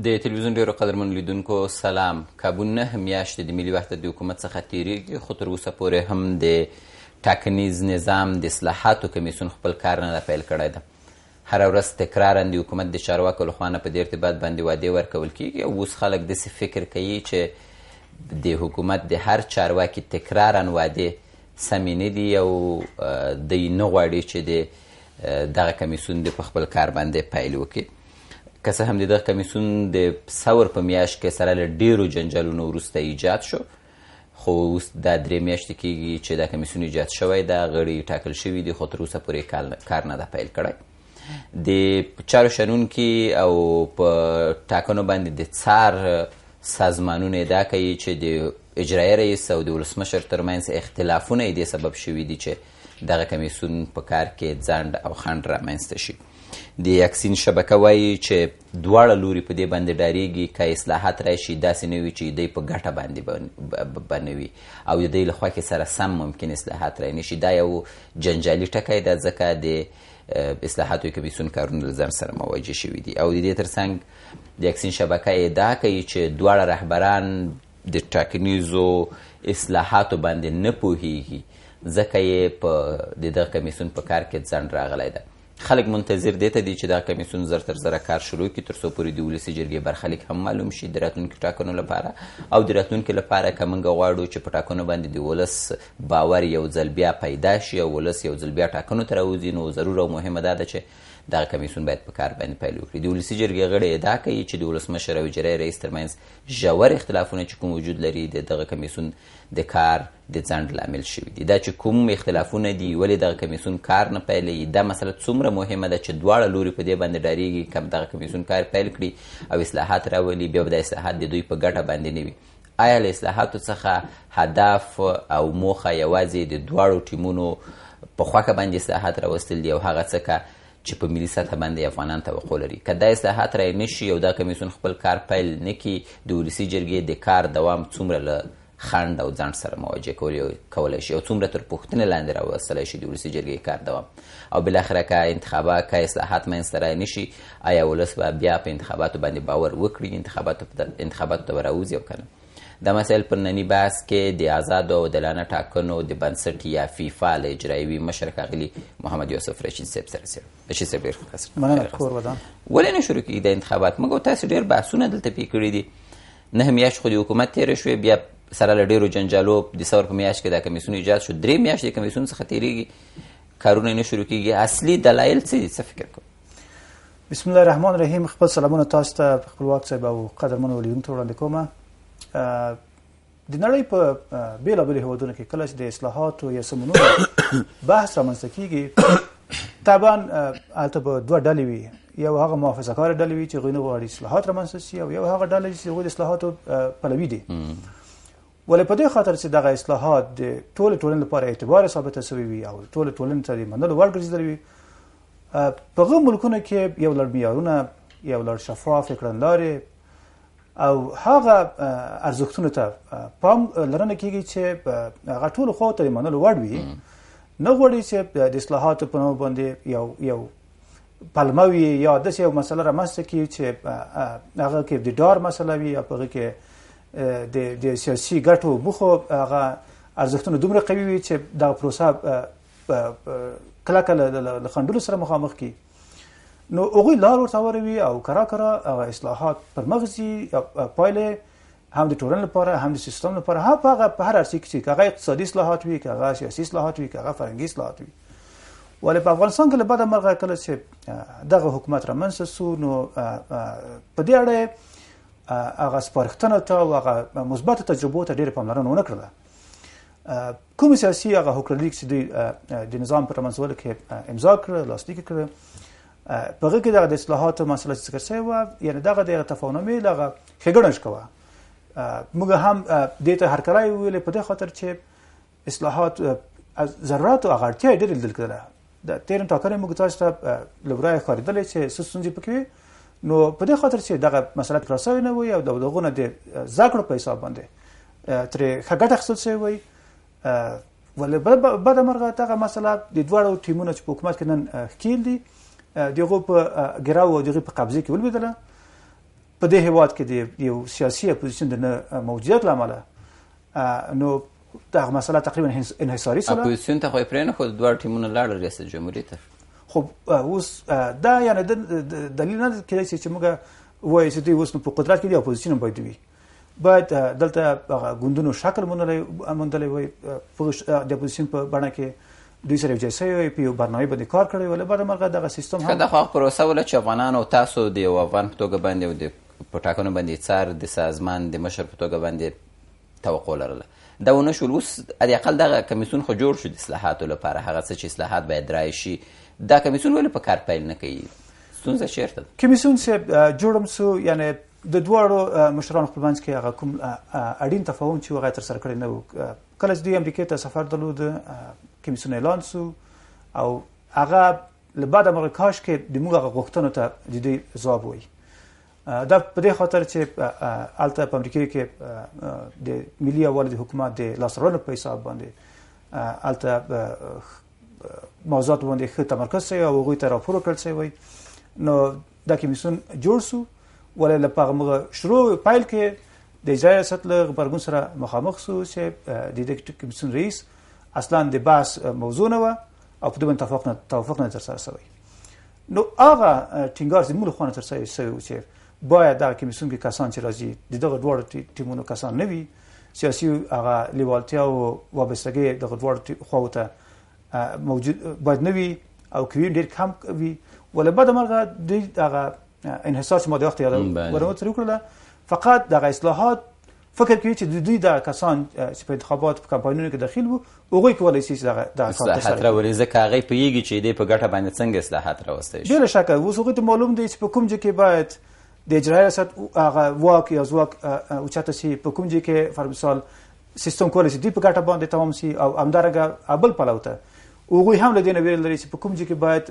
د تلویزیون ډیرو قدرمنو لیدونکو سلام. کابو 9 میاشتې د ملي وحدت د حکومت څخه تیریږي، خو تر اوسه پورې هم د ټاکنیز نظام د اصلاحاتو کمیسیون خپل کار نه پیل کړی ده. هره ورځ تکرارا د حکومت د چارواکو لخوا نه په دې ارتباط باندې وعدې ورکول کیږي او اوس خلک داسې فکر کوي چې د حکومت د هر چارواکي تکرارا وعدې سمې نه دي او دوی نه غواړي چې د دغه کمیسیون د په خپل کار باندې پیل وکړي. که څه هم د دغه کمیسیون د ثور په میاشت کې سره له ډیرو جنجالونو وروسته ایجاد شو، خو اوس دا 3 میاشتې کېږي چې دا کمیسیون ایجاد شوی ده، غړي ټاکل شوي دي، خو تر اوسه پورې کار نه ده پیل کړی. د چارو شنونکي او په ټاکنو باندې د څار سازمانونه ادعا کوي چې د اجرایي رئیس او د ولسمشر ترمنځ اختلافونه یې دې سبب شوي دي چې دغه کمیسیون په کار کې ځنډ او خنډ رامنځته شي. د اکسین شبکه وایي چې دواړه لوري په دې باندې ډاریږي که اصلاحات راشي داسې نه وي چې دوی په ګټه باندې بنوي او د دوی له خوښې سره سم ممکن اصلاحات رای نشي. دا یو جنجالي ټکی ده ځکه د اصلاحاتو کمیسیون کارونه له ځان سره مواجه شوي دي او د دې ترڅنګ د اکسین شبکه ادعا کوي چې دواړه رهبران د ټاکنیزو اصلاحاتو باندې نه پوهیږي ځکه یې په دغه کمیسیون په کار کې ځنډ راغلی ده. خلک منتظر دی ته دي چې دا کمیسیون زر تر زره کار شروع کړي تر څو پورې د ولسي جرګې برخلیک هم معلوم شي د راتلونکي ټاکنو لپاره او د راتلونکي لپاره که موږ غواړو چې په ټاکنو باندې د ولس باور یو ځل بیا پیدا شي او ولس یو ځل بیا ټاکنو ته راوځي، نو ضرور او مهمه دا ده چې دغه کمیسیون باید په کار باندې پیل وکړي. د ولسي جرګې غړي ادعا کوي چې د ولسمشر او اجرایي رئیس ترمنځ ژور اختلافونه چې کوم وجود لري د دغه کمیسیون د کار د ځنډ لامل شوي دي. دا چې کوم اختلافونه دي، ولې دغه کمیسیون کار نه پیلوي، دا مسله څومره مهمه ده چې دواړه لوري په دې باندې ډاریږي که دغه کمیسیون کار پیل کړي او اصلاحات راولي، بیا به دا اصلاحات د دوی په ګټه باندې نه وي. آیا له اصلاحاتو څخه هدف او موخه یوازې د دواړو ټیمونو په خوښه باندې اصلاحات راوستل دي او هغه څه چې په ملي سطح باندې افغانان توقع لري؟ که دا اصلاحات رای نشي او دا کمیسیون خپل کار پیل نه کړي، د ولسي جرګې د کار دوام څومره له خنډ او ځنډ سره مواجه کولی شي او څومره تر پوښتنې لاندې راوستلی شي د ولسي جرګې کار دوام؟ او بالاخره که اصلاحات منځته رای نشي، آیا ولس به بیا په انتخاباتو باندې باور وکړي، انتخاباتو ته به راوځي او که نه؟ دا مسایل پر ننني بحث کې د آزادو او عادلانه ټاکنو د بنسټ یا فیفا له اجرایوي مشر ښاغلي محمد یوسف رشید صاحب سره څېړو. رشید صاحب ډېر ښه کس مننه. کور ودان ولې نه شروع کېږي د انتخابات؟ موږ او تاسو ډېر بحثونه دلته پې کړي دي. 9 میاشت خو د حکومت تېره شوې، بیا سره له ډېرو جنجالو د ثور په میاشت کې دا کمیسیون ایجاد شو، 3 میاشتې د کمیسیون څخه تېرېږي، کارونه نه شروع کېږي. اصلي دلایل څه دي؟ څه فکر کوئ؟ بسم الله الرحمن الرحیم. خپل سلامونه تاسو ته خپلواک صاحب او قدرمنو لیدونکو وړاندې کومه. د نړۍ په بېلابېلو هېوادونو کې کله چې د اصلاحاتو یا سمونونو بحث رامنځته کېږي، طبعا هلته به 2 ډلې وي. یو هغه محافظه کاره ډلې وي چې هغوی نه غواړي اصلاحات رامنځته شي او یو هغه ډله چې هغوی د اصلاحاتو پلوي دي. ولې په دې خاطر چې دغه اصلاحات د ټولې ټولنې لپاره اعتبار ثابته شوي وي او ټولې ټولنې ته د منلو وړ ګرځېدلي وي. په هغه ملکونو کې یو لړ معیارونه، یو لړ شفاف کړنلارې او هغه ارزښتونو ته پام لرنه کېږي چې هغه ټولو خواو ته د منلو وړ وي. نه غواړي چې د اصلاحاتو په نوم باندې یو پلمه وي یا داسې یو مسله رامنځته کړي چې هغه کې د ډار مسله وي یا په هغه کې د سیاسي ګټو موخو هغه ارزښتونه دومره قوي وي چې دغه پروسه کلکه له خنډونو سره مخامخ کړي. نو هغوی لار ورته هواروي او کرا هغه اصلاحات پر مخ ځي. پایلې هم د ټولنې لپاره هم د سیستم لپاره په هر اړخ کې، که هغه اقتصادي اصلاحات وي، که هغه سیاسي اصلاحات وي، که هغه فرهنګي اصلاحات وي. ولې په افغانستان کې له بده مرغه کله چې دغه حکومت رامنځته سو، نو په دې اړه هغه سپارښتنو ته او هغه مثبتو تجربو ته ډېره پاملرنه ونه کړله. کوم سیاسي هغه حکمرانلیک چې دوی د نظام په رامنځتولو کې امضا کړه، لاسلیک کړه، په هغه کې دغه د اصلاحاتو مسله چې ذکر شوې وه، یعنې دغه تفاهمي دغه ښېګڼه کوه. موږ هم دې ته هرکلی وویلې په دې خاطر چې اصلاحات ضرورت او هغه اړتیا یې ډېرې لیدل کېدله. د تېرې ټاکنې موږ تاسو ته له ورایه ښکارېدلې چې څه ستونزې پکې وي. نو په دې خاطر چې دغه مسله تکرار شوې نه وي او د هغو نه د زده کړو په حساب باندې ترې ښه ګټه اخیستل شوې وي. ولې بده مرغه دغه مسله د دواړو ټیمونو چې په حکومت کې نن ښکیل دي، دغه په ګراو او دغه په قبضه کې ولوېدله. په دې هیواد کې د یو سیاسي اپوزیشن د نه موجودیت له امله نو دغه مسله تقریبا انحصاري شوه. اپوزیسیون ته خو یې پرېنښود، دواړه ټیمونه لاړل ریاست جمهوري ته. خو اوس دا یعنې دلیل نه کېدای شي چې موږ وایو چې دوی اوس په قدرت کې دي، اپوزیشن هم باید وي. باید دلته ګوندونو شکل موندلی وای د اپوزیشن په بڼه کې دوی سره یو ځای شوي وای، په یو برنامې باندې کار کړی وای. له بعده مرغه دغه سیستم هم دا خو هغه پروسه وله چې افغانانو تاسو د یو افغان په توګه باندې او د په ټاکنو باندې څار د سازمان د مشر په توګه باندې توقع لرله. دا ونه شول. اوس حداقل دغه کمیسیون خو جوړ شو د اصلاحاتو لپاره، هغه څه چې اصلاحات باید رای شي. دا کمیسیون ولې په کار پیل نه کوي؟ ستونزه چیرته ده؟ کمیسیون چې جوړ سو، یعنې د دواړو مشرانو خپل منځ کې هغه کوم اړین تفاهم چې هغه ترسره کړی نه و. کله چې دوی امریکا ته سفر درلود، کمیسیون اعلان سو او هغه له بعده موږ کاش کې د موږ هغه غوښتنو ته جدي ځواب وایي. دا په دې خاطر چې هلته په امریکا کې د ملي یووالي حکومت د لاسته په حساب باندې هلته موضوعات باندې ښه تمرکز شوی او هغوی ته راپور ورکړل شوی. نو دا کمیسیون جوړ سو، ولې له هغه موږ شروع پیل کې د اجرایي ریاست له غبرګون سره مخامخ سو چې د دې کمیسیون رئیس اصلا د بحث موضوع نه وه او په دې باندې توافق نه ترسره شوی. نو هغه ټینګار زموږ له خوا نه ترسره شوی و چې باید دغه کمیسیون کې کسان چې راځي د دغه دواړو ټیمونو کسان نه وي، سیاسي هغه لیوالتیا او وابستګي دغه دواړو خواو ته موجود باید نه وي او که وي ډېر کم وي. ولې بعد مرغه دوی دغه انحصار چې ما د وخت ورمو ترې وکړله، فقط دغه اصلاحات فکر کوي چې دوی د کسان چې په انتخابات په کمپاینونو کې داخل وو هغوی کولی شي چې دغه کار اصلاحات راولي، ځکه هغوی پوهېږي چې دی په ګټه باندې څنګه اصلاحات راوستی شي. بې له شکه اوس هغوی ته معلوم دی چې په کوم ځای کې باید د اجرایي ریاست هغه واک یا ځواک اوچته شي، په کوم ځای کې فر مثال سیستم کولی شي دوی په ګټه باندې تمام شي، او همدارنګه بل پلو ته هغوی هم له دې نه ویل لري چې په کوم ځای کې باید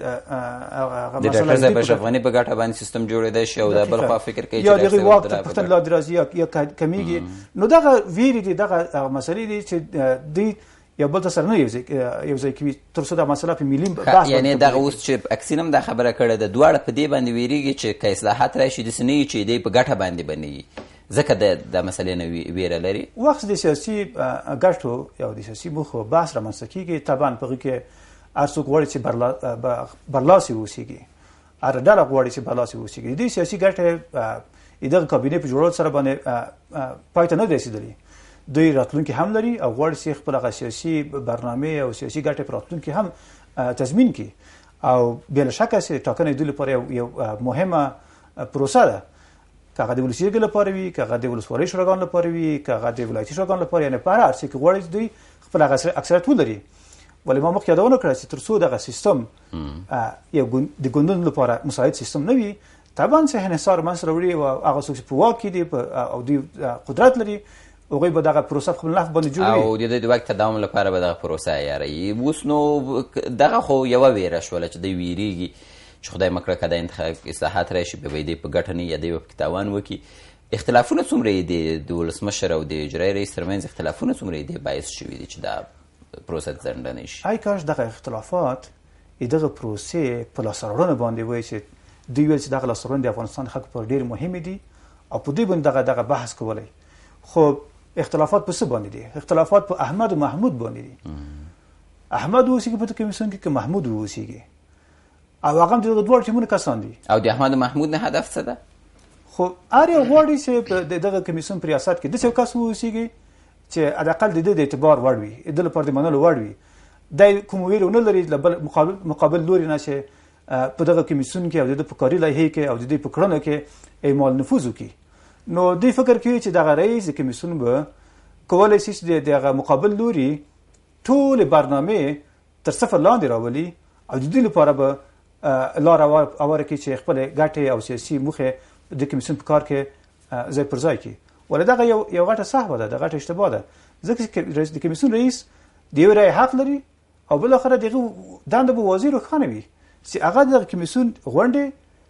د ډاکټر صاحب اشرف غني په ګټه باندې سیستم جوړېدی شي او د بل خوا فکر کوي چې یا د هغوی واک ته پوښتنه لا درازي یا کمیږي. نو دغه ویرې دي، دغه مسلې دي چې دوی یو بل ته سره نه یو ځای کوي تر څو دا مسله په ملي بحث یعنې دغه اوس چې اکسین هم دا خبره کړې ده، دواړه په دې باندې ویرېږي چې که اصلاحات راشي داسې نه وي چې دی په ګټه باندې بنوي، ځکه د مسلې نه ویره لري. وخت د سیاسي ګټو یا د سیاسي موخو بحث رامنځته کېږي، طبعا په هغې کې هر څوک غواړي چې برلاسي واوسېږي، هر ډله غواړي چې برلاسي واوسېږي. دې سیاسي ګټې د دغه کابینې په جوړولو سره باندې پای ته نه دی رسېدلي. دوی راتلونکي هم لري او غواړي چې خپل هغه سیاسي برنامې او سیاسي ګټې په راتلونکي هم تضمین کړي. او بې له شکه چې ټاکنې دوی لپاره یو مهمه پروسه ده، که هغه د ولسي جرګې لپاره وي، که هغه د ولسوالۍ شوراګانو لپاره وي، که هغه د ولایتي شوراګانو لپاره، یعنې په هر څه کې غواړي چې دوی خپل هغه اکثریت ولري. ولې ما مخکې یادونه کړه چې تر څو دغه سیستم یو د ګوندونو لپاره مساعد سیستم نه وي، طبعا چې انحصار منځته راوړي او هغه څوک چې په واک کې دي او دوی قدرت لري هغوی به دغه پروسه په خپل نفع باندې جوړوي او د د واک تداوم لپاره به دغه پروسه عیاروي. اوس نو دغه خو یوه ویره شوله چې دوی ویریږي چې خدای مه کړه که دا اصلاحات راشي به دی په ګټه نه یا دی به پکې تاوان وکړي. اختلافونه څومره یې د ولسمشر او د اجرایي رئیس ترمنځ اختلافونه څومره یې باعث شوي دي چې دا پروسه ځنډه شي؟ ای کاش دغه اختلافات دغه پروسې په لاسته راوړنه باندې وایي چې دوی ویل چې دغه لاسته راوړنې د افغانستان خلکو پر ډېر مهمې دي او په دوی باندې دغه بحث کولی. خو اختلافات په څه باندې دي؟ اختلافات په احمد او محمود باندې دي. احمد اوسېږي په کمیسیون کې که محمود اوسېږي، او هغه هم د دواړو ټیمونو کسان دي. او د احمد او محمود نه هدف څه ده؟ خو هر یو غواړي چې په دغه کمیسیون په ریاست کې داسې یو کس واوسېږي چې حداقل د ده د اعتبار وړ وي، د ده لپاره د منلو وړ وي. دی کوم ویره ونه لري له بل مقابل لوري نه چې په دغه کمیسیون کې او د ده په کاري لایحې کې او د دوی په کړنو کې اعمال نفوذ وکړي. نو دوی فکر کوي چې دغه رئیس د کمیسیون به کولی شي چې دغه مقابل لوري ټولې برنامې تر صفر لاندې راولي او د دوی لپاره به لار هواره کړي چې خپلې ګټې او سیاسي موخې د کمیسیون په کار کې ځای پر ځای کړي. ولې دغه یو غټه سهوه ده، د غټه اشتباه ده، ځکه چې د کمیسیون رئیس د یوې رایې حق لري او بالاخره دغه دنده به واضح روښانه وي چې هغه د کمیسیون غونډې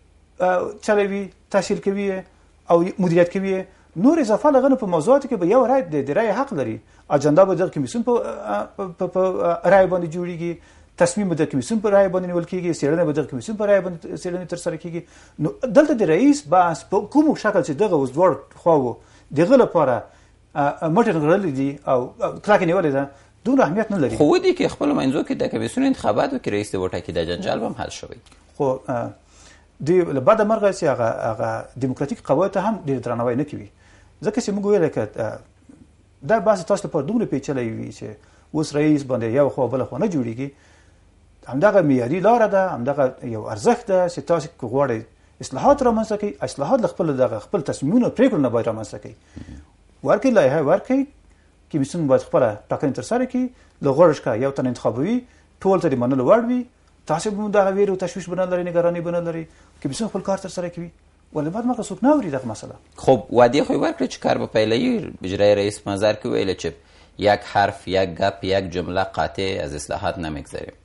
چلوي، تشکیل کوي او مدیریت کوي. نور اضافه لغنه په موضوعاتو کې به یو رای د رای حق لري. اجنډا به د کمیسیون په رای باندې جوړیږي، تصمیم به د کمیسیون پر رایه باندې نیول کیږي، څېړنه به د کمیسیون پر رایه باندې څېړنه ترسره کیږي. نو دلته د رئیس بحث په کوم شکل چې دغه اوس دواړه خواوو دغه لپاره مټې نغړلې دي او کلکې نیولې ده دومره اهمیت نه لري. خو ودې کې خپلو منځو کې د کمیسیون انتخابات وکړي رئیس دې وټاکي د جنجال به هم حل شوی. خو دوی له بعده مرغه چې هغه دیموکراتیک قواعد هم ډېر درناوی نه کوي. ځکه چې موږ ویل که دا بحث تاسو لپاره دومره پیچلی وي چې اوس رئیس باندې یو خوا بله خوا نه جوړېږي، همدغه معیاري لاره ده، همدغه یو ارزښت ده چې تاسو که غواړئ اصلاحات رامنځته کړئ، اصلاحات له خپل تصمیمونو پرېکړو نه باید رامنځته کړئ. ورکړئ لایحه ورکړئ، کمیسیون باید خپله ټاکنې ترسره کړي، له غوړه څخه یو تن انتخابوي، ټول ته د منلو وړ وي، تاسو به دغه ویرې او تشویش به نه لرئ، نګراني به نه لرئ، کمیسیون خپل کار ترسره کوي. ولې بعد مرغه څوک نه اوري دغه مسله. خب وعده خو ورکړه چې کار به پیلوي. اجرای رئیس مظهر که ویل چې یک حرف، یک گپ، یک جمله قاطع از اصلاحات نمیگذاریم.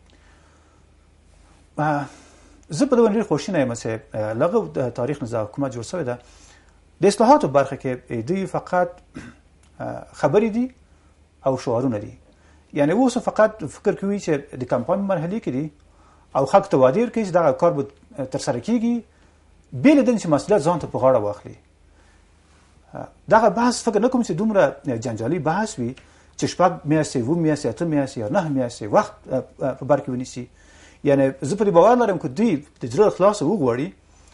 زه په دغه ډېر خوشینه یم چې لغو تاریخ نه حکومت جوړ شوی ده. د اصلاحاتو برخه کې دوی فقط خبرې دي او شعارونه دي. یعنی اوس فقط فکر کوي چې د کمپاین مرحلې کې دي او خلک ته وعده ورکوي چې دغه کار به ترسره کیږي، بې له دې چې مسؤلیت ځان ته په غاړه واخلي. دغه بحث فکر نه کوم چې دومره جنجالي بحث وي چې 6 میاشتې، 7 میاشتې، 8 میاشتې یا 9 میاشتې وخت په بر کې ونیسي. یعنی زه په دې باور لرم که دوی د زړه خلاصه وغواړي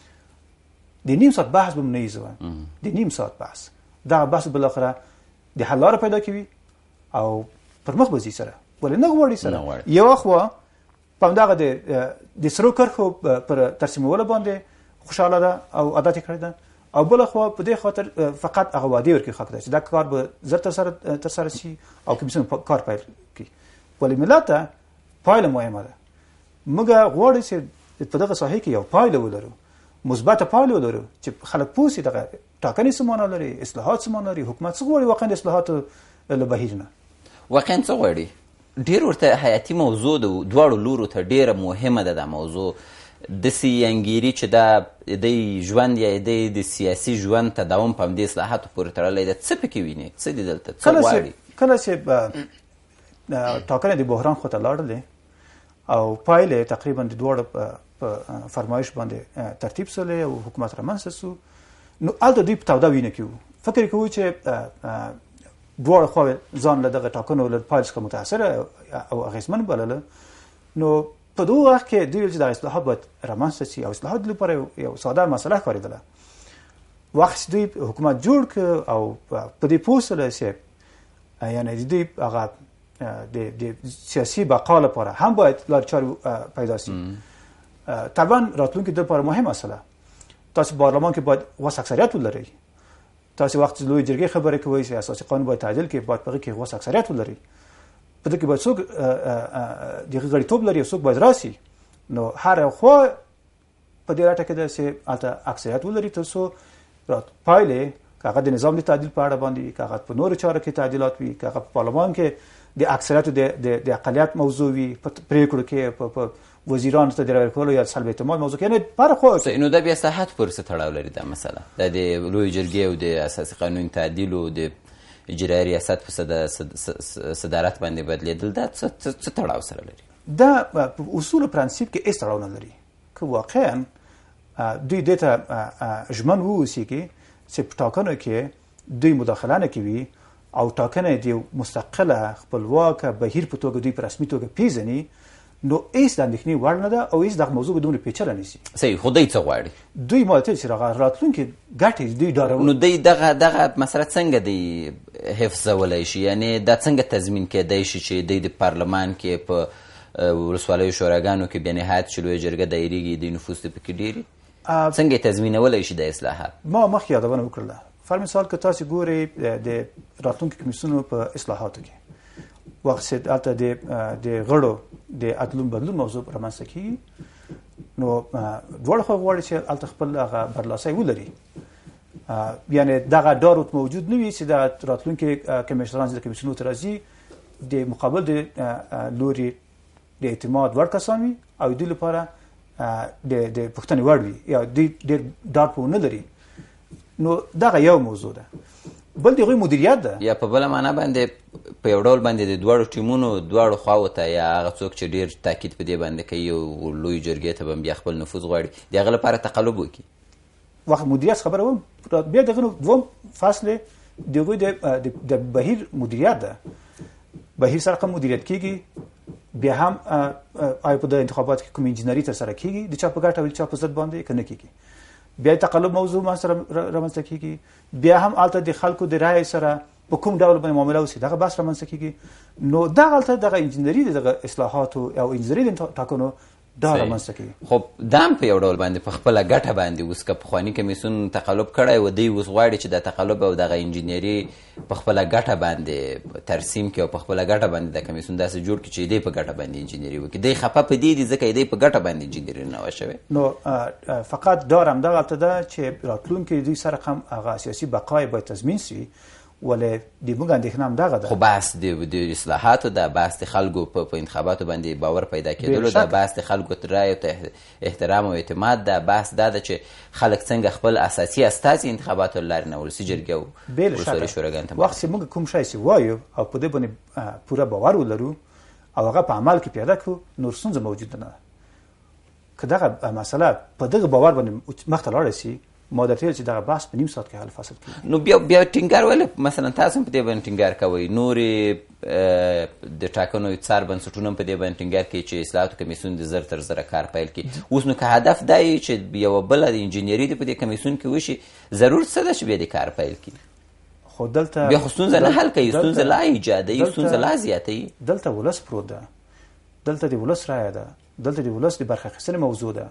د نیم ساعت بحث به نه ایزوه، د نیم ساعت بحث دغه بحث بالاخره د حل لاره پیدا کوي او پر مخ به ځي سره. ولې نه غواړي سره یو خوا په همدغه د سرو کرښو پر ترسیمولو باندې خوشحاله ده او عادت کړی ده، او بل خوا په دې خاطر فقط هغه وعده ورکړي خلکو ته چې دا کار به زر ترسره شي او کمیسیون کار پیل کړي. ولې ملت ته پایله مهمه ده. موږ غواړو چې په دغه ساحه کې یو پایله ولرو، مثبته پایله ولرو چې خلک پوه شي دغه ټاکنې څه معنا لري، اصلاحات څه معنا لري، حکومت څه غواړي واقعا د اصلاحاتو له بهیر نه. واقعا څه غواړي؟ ډېر ورته حیاتي موضوع ده، دواړو لورو ته ډېره مهمه ده دا موضوع. داسې انګیري چې دا د ژوند یا د سیاسي ژوند تداوم په همدې اصلاحاتو پورې تړلی ده. څه پکې ویني؟ څه دي دلته؟ څه غواړي؟ کله چې ټاکنې د بحران خواته لاړلې او پایلې تقریبا د دواړو په فرمایش باندې ترتیب شولې او حکومت رامنځته شو، نو هلته دوی په توده وینه کې وو. فکر کوو چې دواړه خواوې ځان له دغه ټاکنو له پایلې څخه متاثره او اغېزمن بلله. نو په دغه وخت کې دوی چې د اصلاحات باید رامنځته شي او اصلاحات لپاره یو ساده مسله ښکارېدله. وخت چې دوی حکومت جوړ کړ او په دې پوه شول چې یعنې د دوی هغه د سیاسي بقا لپاره هم باید لارې چارې پیدا شي. طبعا راتلونکي لپاره مهم مسله، تاسو پارلمان کې باید وس اکثریت ولرئ. تاسو وخت لوی جرګې خبرې کوي چې اساسي قانون باید تعدیل کړي، باید په کې وس اکثریت ولرئ. په دې کې باید څوک دغه غړیتوب لري، څوک باید راسي. نو هر خوا په دې راټه کې ده چې هلته اکثریت ولري ترڅو پایلې که هغه د نظام د تعدیل په اړه باندې، که هغه په نورو چارو کې تعدیلات وي، که هغه په پارلمان کې د اکثریتو د اقلیت موضوع وي، په پرېکړو کې په وزیرانو ته د راورکولو یا سلب اعتماد موضوع کې، یعنې په هر خوا. نو دا بیا اصلاحاتو پورې څه تړاو لري دا مسله؟ دا د لویې جرګې او د اساسي قانون تعدیل او د اجرایي ریاست په صدارت باندې بدلېدل دا څه تړاو سره لري؟ دا په اصول پرنسیپ کې هېڅ تړاو نه لري. که واقعا دوی دې ته ژمن واوسېږي چې په ټاکنو کې دوی مداخله نه کوي او ټاکنه د مستقله خپلواکه بهیر په توګه دوی په رسمي توګه پیژني، نو هېڅ د اندېښنې وړ نه ده او هېڅ دغه موضوع به دومره پیچله نه شي. صحیح. خو دوی څه غواړي؟ دوی ما ته چې راتلونکي ګټې دوی ډارول. نو دوی دغه مسله څنګه دی حفظولی شي؟ یعنې دا څنګه تضمین کېدی شي چې دوی د پارلمان کې په ولسوالیو شوراګانو کې بیا نهایت چې لویه جرګه دایریږي د نفوس ته پکې ډېري، څنګه یې تضمینولی شي د اصلاحات؟ ما مخکې یادونه وکړله. فر مثال که تاسو ګورئ د راتلونکي کمیسیونو په اصلاحاتو کې وخت چې هلته د غړو د عدلون بدلون موضوع رامنځته کېږي، نو دواړه خوا غواړي چې هلته خپل هغه برلاسي ولري. یعنې دغه ډار ورته موجود نه وي چې د راتلونکي کمیشنران چې د کمیسیونو ته راځي د مقابل د لوري د اعتماد وړ کسان وي او دوی لپاره د پوښتنې وړ وي یا دوی ډېر ډار په ونه لري. نو دغه یو موضوع ده. بل د هغوی مدیریت ده. یا په بله معنا باندې په یو ډول باندې د دواړو ټیمونو دواړو خواو ته یا هغه څوک چې ډېر تاکید په دې باندې کوي او لوی جرګې ته به بیا خپل نفوذ غواړي د هغه لپاره تقلب وکړي وخت مدیریت خبره وم بیا دغه دوم فاصله دغه د بهیر مدیریت ده بهیر سره کوم مدیریت کیږي بیا هم آیا په د انتخابات کې کوم انجینری تر سره کیږي د چا په ګټه او چا په ضد باندې کنه کیږي بیا تقلب موضوع ما سره رامنځته کیږي بیا هم البته د خلکو د رائے سره په کوم ډول باندې معامله وسی دغه بحث رامنځته کیږي نو دغه البته دغه انجینری دغه اصلاحات او انجینری د ټاکنو دا رامنځته کیږي خب دام په یو ډول باندې په خپل ګټه باندې اوس که پخواني کمیسیون تقلب کړی و دی اوس غواړي چې د تقلب او دغه انجینری په خپل ګټه باندې ترسیم کړي او په خپل ګټه باندې د کمیسیون داسې جوړ کړي چې دی په ګټه باندې انجینری وکړي دی خپه په دې دي ځکه دی په ګټه باندې انجینری نه وشوي نو فقط دارم دغه ته چې راتلونکي دوی سره هم هغه سیاسي بقای باید تضمین شي ولې د موږ اندېښنه هم دغه ده خو بحث د اصلاحاتو ده بحث د خلکو په انتخاباتو باندې باور پیدا کېدلو ده بحث د خلکو ته رایو ته احترام او اعتماد ده بحث دا ده چې خلک څنګه خپل اساسي استازي انتخاباتو له لارې نه ولسي جرګې او ولسواکي شوراګانو ته وخت چې موږ کوم شی چې وایو او په دې باندې پوره باور ولرو او هغه په عمل کې پیاده کړو نور ستونزه موجوده نه ده که دغه مسله په دغه باور باندې مخته لاړه شي ما درته چې دغه بحث په نیم ساعت کې حل فصل کړي نو بیا ټینګار ولې مثلا تاسو په دې باندې ټینګار کوئ نورې د ټاکنو څار بنسټونه په دې باندې ټینګار کوي چې اصلاحاتو کمیسیون د زر تر زره کار پیل کړي اوس نو که هدف دا وي چې یوه بله د انجینري د په دې کمیسیون کې وشي ضرورت څه ده چې بیا د کار پیل کړي خو دلته بیا خو ستونزه نه حل کوي ستونزه لا ایجادوي ستونزه لا زیاتوي دلته ولس پروت ده دلته د ولس رایه ده دلته د ولس د برخه اخیستنې موضوع ده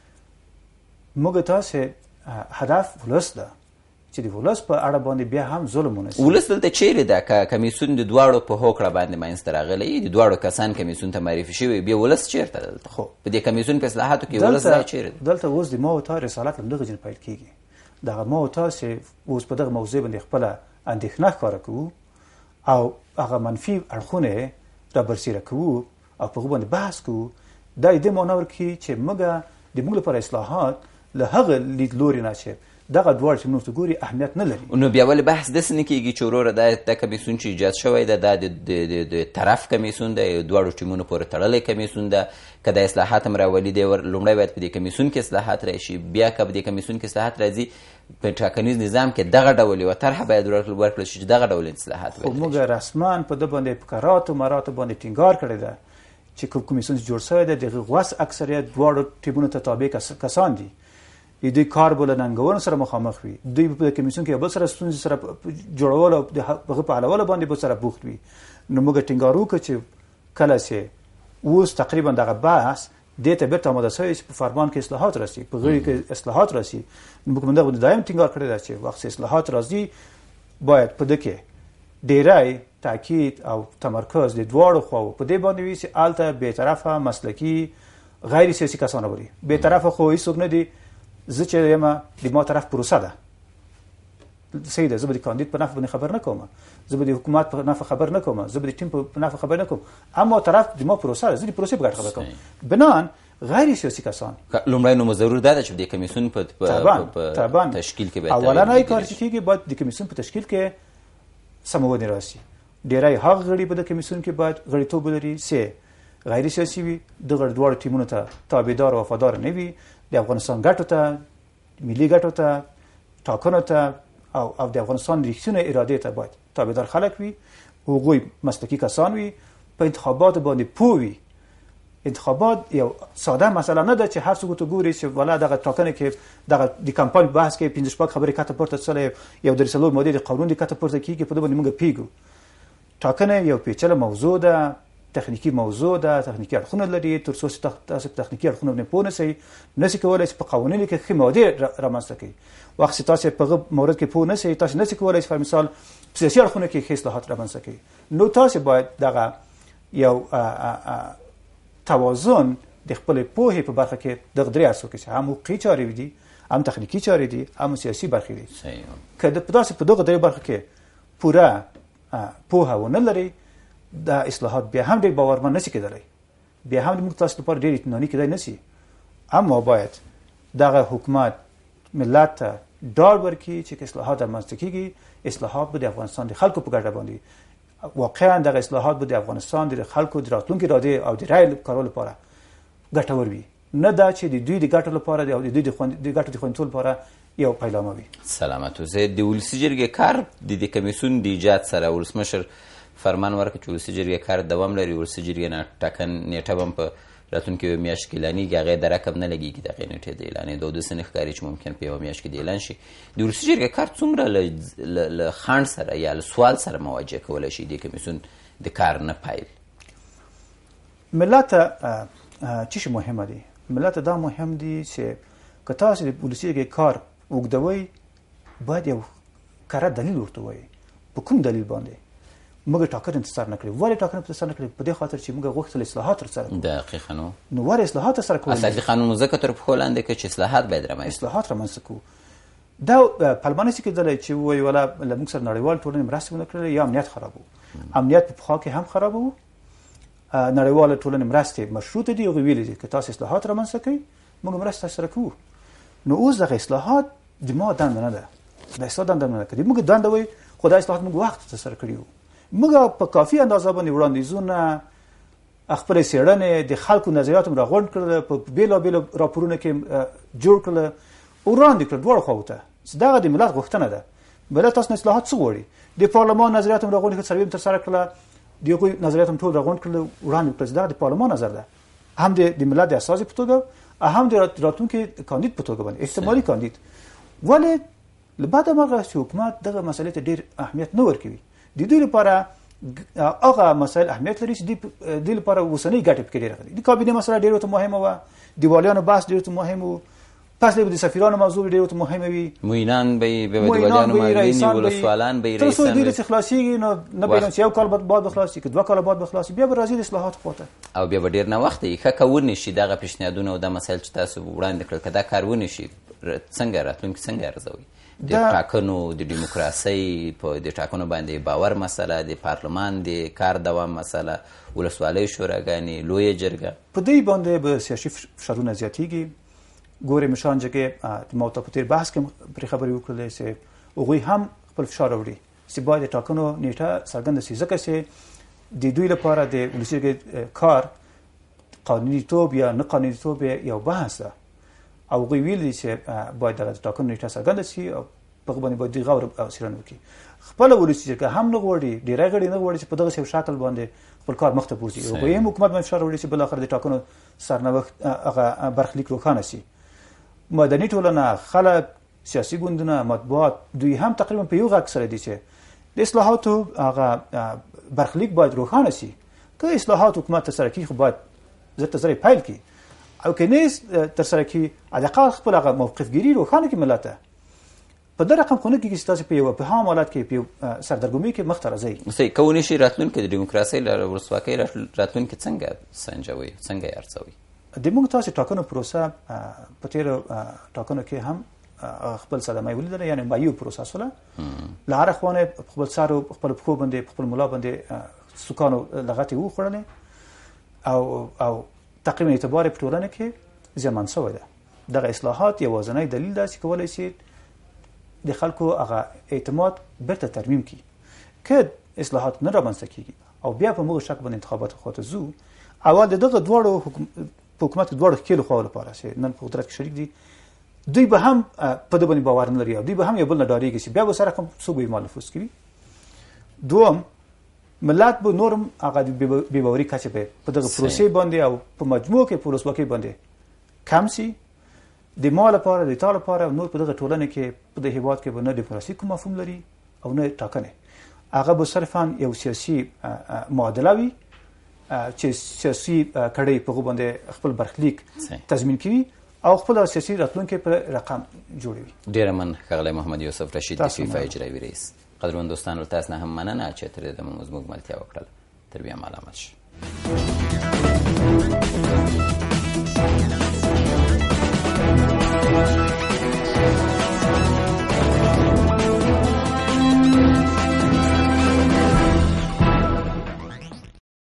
موږ تاسې هدف ولس ده چې د ولس په اړه باندې بیا هم ظلم ونه شي ولس دلته چیرې ده که کمیسیون د دواړو په هوکړه باندې منځته راغلی د دواړو کسان کمیسیون ته معرفي شوي بیا ولس چیرته دلته خو په دې کمیسیون په اصلاحاتو کې ولس ځای چیرې ده دلته اوس د ما او تا رسالت له دغه جن پیل کیږي دغه ما او تا چې اوس په دغه موضوع باندې خپله اندېښنه ښکاره کوو او هغه منفي اړخونه رابرسېره کوو او په هغو باندې بحث کوو دا یې دې معنا ورکوي چې موږ د موږ لپاره اصلاحات له هغه لیدلوري نه چې دغه دواړه چې موږ ته ګوري اهمیت نه لري نو بیا ولې بحث داسې نه کېږي چې وروره دا کمیسیون چې ایجاد شوی ده دا د طرف کمیسیون ده دواړو ټیمونو پورې تړلی کمیسیون ده که د اصلاحات هم راولي دی لومړی باید په دې کمیسیون کې اصلاحات راشي بیا که په دې کمیسیون کې اصلاحات راځي په ټاکنیز نظام کې دغه ډول یوه طرحه باید ورکړل شي چې دغه ډول اصلاحات خو موږ رسما په ده باندې په کراتو مراتو باندې ټینګار کړی ده چې کوم کمیسیون جوړ شوی دی د هغې غوڅ اکثریت دواړو ټیمونو ته تابع کسان دي دوی کار بوله ننګونو سره مخامخ وي دوی په کمیسیون کې یو بل سره ستونزې سره جوړول او د هغه په حلولو باندې به سره بوخت وي نو موږ ټینګار وکړو چې کله چې اوس تقریبا دغه بحث دې ته بیرته آماده شوی چې په فرمان کې اصلاحات راسي په غړي کې اصلاحات راسي نو موږ دغه دایم ټینګار کړی ده چې وخت اصلاحات راځي باید په دې کې ډیری تاکید او تمرکز د دواړو خواو په دې باندې وي چې هلته بېطرفه مسلکي غیر سیاسي کسان وبري بېطرفه خو هېڅوک نه دي زه چې یم د ما طرف پروسه ده صحیح ده زه به د کاندید په نفع باندې خبر نه کوم زه به د حکومت په نفع خبر نه کوم زه به د ټیم په نفع خبر نه کوم اما طرف د ما پروسه ده زه د پروسې په ګټه خبر کوم بنان غیر سیاسي کسان لومړی نو ضرور دا ده چې د کمیسیون په تشکیل کې باید اولنی کار چې کېږي باید د کمیسیون په تشکیل کې سمونې راسي ډیری هغه غړي په د کمیسیون کې باید غړیتوب ولري چې غیر سیاسي وي دغه دواړو ټیمونو ته تابعدار او وفادار نه وي د افغانستان ګټو ته ملي ګټو ته ټاکنو ته او د افغانستان رښتینې ارادې ته باید تابعدار خلک وي هغوی مسلکي کسان وي په انتخاباتو باندې پوه وي انتخابات یو ساده مسله نه ده چې هر څوک ته ګوري چې ولا دغه ټاکنه کې دغه د کمپاین بحث کې 15 شپږ خبرې کاته پورته څلې یو د رسالو ماده د قانون د کاته پورته کیږي په دې باندې موږ پیګو ټاکنه یو پیچله موضوع ده تخنیکی موضوع ده تخنیکی اړخونه لري تر څو تاسو تخنیکی اړخونه نه پوه نشئ کولای چې په قوانینو کې ښه ماده رامنځته کړئ وخت تاسو په مورد کې پوه نشئ تاسو نشئ کولای چې په مثال سیاسي اړخونه کې ښه اصلاحات رامنځته کړئ نو تاسو باید دغه یو توازن د خپل پوهې په برخه کې دغه درې اړخو کې هم حقوقي چارې دي هم تخنیکی چارې دي هم سیاسي برخې دي که د تاسو په دغه درې برخه کې پوره پوهه ونه لرئ دا اصلاحات بیا هم ډېر باورمن نشي کېدلی بیا هم موږ تاسو لپاره ډېر اطمیناني کېدای نشي اما باید دغه حکومت ملت ته ډاډ ورکړي چې اصلاحات رامنځته کېږي اصلاحات به د افغانستان د خلکو په ګټه باندې واقعا دغه اصلاحات به د افغانستان د خلکو د راتلونکي اراده او د رای کارولو لپاره ګټور وي، نه دا چې د دوی د ګټو لپاره او د دوی د ګټو د خوندیتوب لپاره یو پیلامه وي. سلامت اوسئ. د ولسي جرګې کار د دې کمیسیون د ایجاد سره ولسمشر فرمان ورکړ چې ولسي جرګې کار دوام لري. ولسي جرګې نیټه به هم په راتلونکي یوه میاشت کې اعلانېږي، هغې د رقم نه لګېږي د هغې نیټې د اعلانېدو داسې نه ښکاري چې ممکن په یوه میاشت کې د اعلان شي. د ولسي جرګې کار څومره له خنډ سره یا له سوال سره مواجه کولی شي دې کمیسیون د کار نه پایل؟ ملت ته څه شی مهمه دي؟ ملت ته دا مهم دي چې که تاسو د ولسي جرګې کار اوږدوئ باید یو کره دلیل ورته ووایئ. په کوم دلیل باندې موږ ټاکنه انتظار نه کړې؟ ولې ټاکنه انتظار نه کړې؟ په دې خاطر چې موږ غوښتل اصلاحات ترسره کړو. دقیقاً. نو ولې اصلاحات ترسره کړو؟ اساسي قانون ځکه تر پښو لاندې کړ چې اصلاحات باید رامنځته کړو. دا پلمه نشي کېدلی چې ووایي ولا له موږ سره نړیوال ټولنې مرستې ونه کړلې یا امنیت خراب و. امنیت په پخوا کې هم خراب و. نړیواله ټولنې مرستې مشروطه دي. هغوی ویلي دي که تاسو اصلاحات رامنځته کوئ موږ مرسته ترسره کوو. نو اوس دغه اصلاحات د ما دنده نه ده، د اصلاح دنده نه ده. موږ دنده وایي خو دا اصلاحات موږ وخت ترسره کړي وو. موږ په کافي اندازه باندې وړاندیزونه، خپلې څېړنې، د خلکو نظریات هم راغونډ کړل، په بېلابېلو راپورونو کې جوړ کړل، وړاندې کړل دواړو خواو ته چې دغه د ملت غوښتنه ده. ملت تاسو نه اصلاحات څه غواړي؟ د پارلمان نظریات هم راغونډ کړل، سروې هم ترسره کړله، د هغوی نظریات هم ټول راغونډ کړل، وړاندې کړل چې دغه د پارلمان نظر ده، هم د ملت د اساسي په توګه، هم د راتلونکي کاندید په توګه باندې احتمالي کاندید. ولې له بعده مرغه چې حکومت دغه مسئلې ته ډېر اهمیت نه ورکوي؟ د دوی لپاره هغه مسایل اهمیت لري چې دوی لپاره اوسنۍ ګټې پکې ډېره دي. د کابینې مسله ډېره ورته مهمه وه، د والیانو بحث ډېر ورته مهم و، پس به د سفیرانو موضوع ډېر ورته مهمه وي، معینان به یې د والیانو معاونین ولسوالان به یې تر څو دوی داسې خلاصېږي. نو نه به چې یو کال بعد به خلاص شي، که 2 کاله بعد به خلاص شي، بیا به راځي د اصلاحاتو خواته او بیا به ډېر ناوخته یې ښه که ونشي دغه پیشنهادونه او دا مسایل چې تاسو وړاندې کړل، که دا کار ونشي څنګه راتلونکي څنګه ارزوي؟ د ټاکنو د دیموکراسۍ په د ټاکنو باندې باور مسله، د پارلمان د کار دوام مسله، ولسوالۍ شوراګانې، لویه جرګه، په دې باندې به سیاسي فشارونه زیاتېږي. ګورې مشان جګې ما ته په تېر بحث کې پرې خبرې وکړلې چې هغوی هم خپل فشار راوړي چې باید د ټاکنو نیټه څرګنده شي، ځکه چې د دوی لپاره د ولسي جرګې کار قانونیتوب یا نه قانونیتوب یو بحث ده. او هغوی ویلي چې باید دغه د ټاکنو نیټه څرګنده شي او په هغه باندې باید دوی غور او څېړنه وکړي. خپله ولسي جرګه هم نه غواړي، ډېری غړي نه غواړي چې په دغسې یو شکل باندې خپل کار مخ ته بوځي. هغوی هم حکومت باندې فشار راوړي چې بالاخره د ټاکنو سرنوښت هغه برخلیک روښانه شي. مدني ټولنه، خلک، سیاسي ګوندونه، مطبوعات، دوی هم تقریبا په یو غږ سره دي چې د اصلاحاتو هغه برخلیک باید روښانه شي. که اصلاحات حکومت ترسره کړي خو باید زر تر زره پیل کړي، او که نه ترسره کړي حداقل خپل هغه موقفګیري روښانه کړي ملت ته. په دې رقم خو نه کېږي چې تاسو په یوه بهم حالت کې په یو سردرګمۍ کې مخ ته راځئ. صحیح. که ونشي راتلونکی د ډیموکراسۍ له ولسواکۍ راتلونکی څنګه سنجوي، څنګه یې ارزوي؟ د موږ تاسو ټاکنو پروسه په تېرو ټاکنو کې هم خپل صدمه یې ولیدله، یعنې مایو پروسه شوله. له هره خوا نه خپل سر او خپل پښو باندې خپل ملا باندې سوکانو لغتې وخوړلې او تقریبا اعتبار په ټولنه کې زیانمن شوی ده. دغه اصلاحات یوازینی دلیل ده چې کولی شي د خلکو هغه اعتماد بیرته ترمیم کړي. که اصلاحات نه رامنځته کېږي او بیا په موږ شک باندې انتخاباتو خواته ځو، اول د دغه دواړو په حکومت دواړو ښکېلو خواو لپاره چې نن په قدرت کې شریک دي، دوی به هم په دې باندې باور نه لري او دوی به هم یو بل نه ډارېږي چې بیا به سره کوم څوک به یې نفوذ کوي. دوم، ملت به نورم هغه د بې باوري کچه به په دغه پروسې باندې او په مجموع کې په ولسواکۍ باندې کم شي. د ما لپاره، د تا لپاره، نور په دغه ټولنه کې په دې هېواد کې به نه ډیموکراسي کوم مفهوم لري او نه ټاکنې. هغه به صرفا یو سیاسي معادله وي چې سیاسي کړۍ په هغو باندې خپل برخلیک تضمین کوي او خپل سیاسي راتلونکی په رقم جوړوي. ډېره مننه ښاغلی محمد یوسف رشید د فیفا اجرایي رئیس. قدرمن دوستانو، تاسو نه هم مننه چې تر دې دمه زموږ ملتیا وکړله. تر بیا ملامت شئ.